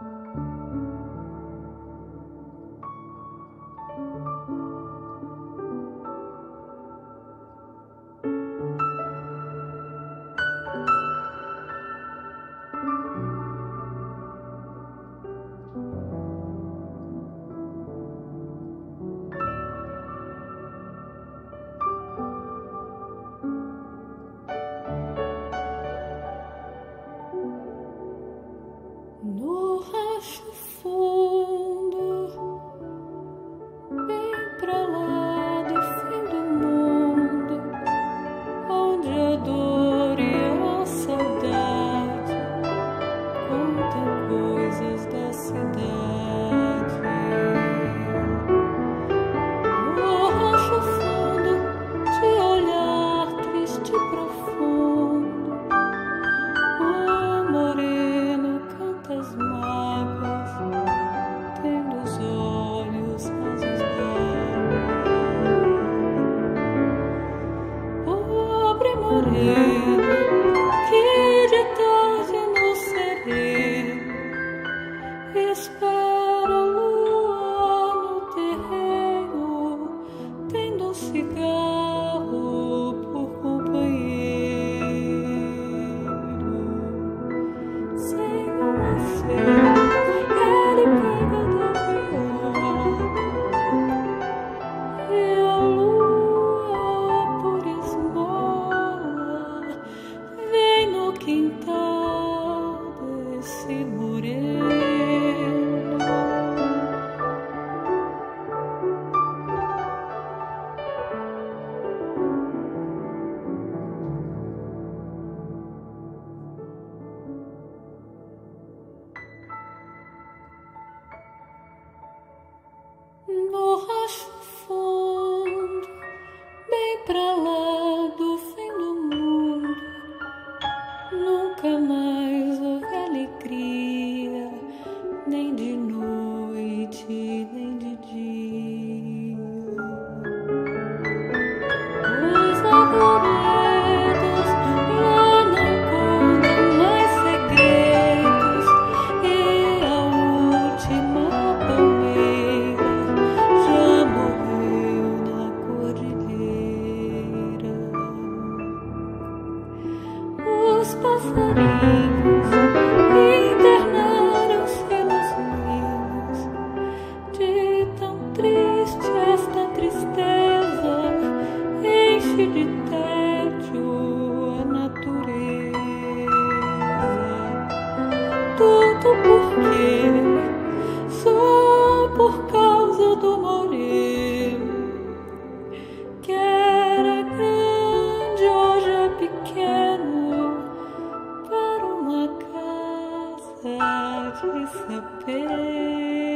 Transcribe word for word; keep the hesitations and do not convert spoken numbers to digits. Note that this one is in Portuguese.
No rancho fundo, bem pra lá do fim do mundo, onde a dor e a saudade contam coisas da cidade. No rancho fundo, de olhar triste e profundo, o moreno as mágoas, tendo os olhos rasos d'água. Pobre moreno, que de tarde no sereno espera a lua no terreno, tendo um cigarro por companheiro. Sem uma cena, ele pega da viola e a lua por esmola vem no quintal desse moreno. No rancho fundo, bem pra lá do fim do mundo, nunca mais houve alegria, nem de noite, nem de dia. Os arvoredos já não contam mais segredos e a última palmeira já morreu na cordilheira. Os passarinhos internaram-se nos ninhos, de tão triste esta tristeza enche de tédio a natureza. Tudo porque só por causa do moreno, que era grande, hoje é pequeno, para uma casa de sapê.